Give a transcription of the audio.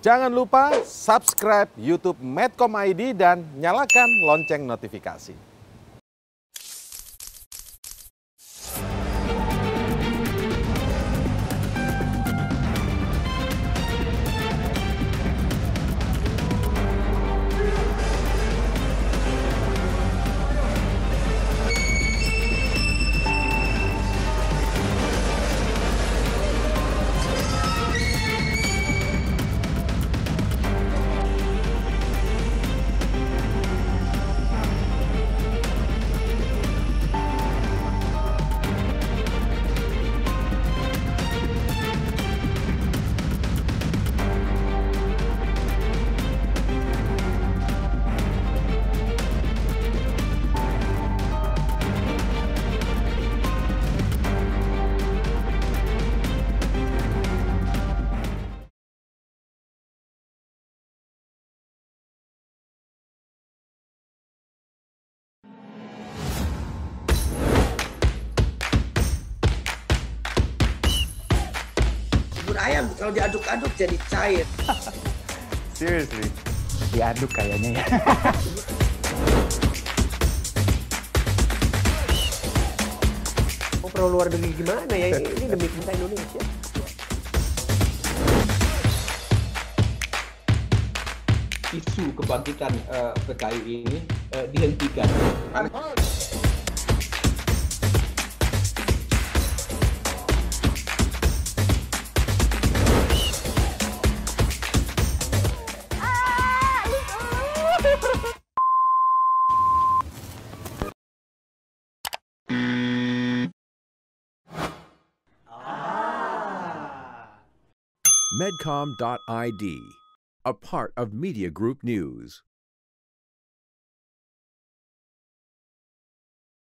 Jangan lupa subscribe YouTube Medcom ID dan nyalakan lonceng notifikasi. Bubur ayam kalau diaduk-aduk jadi cair. Seriously? Diaduk kayaknya ya. Mau perlu luar negeri gimana ya? Ini demi kita Indonesia. Isu kebangkitan PKI ini dihentikan. Medcom.id, a part of Media Group News.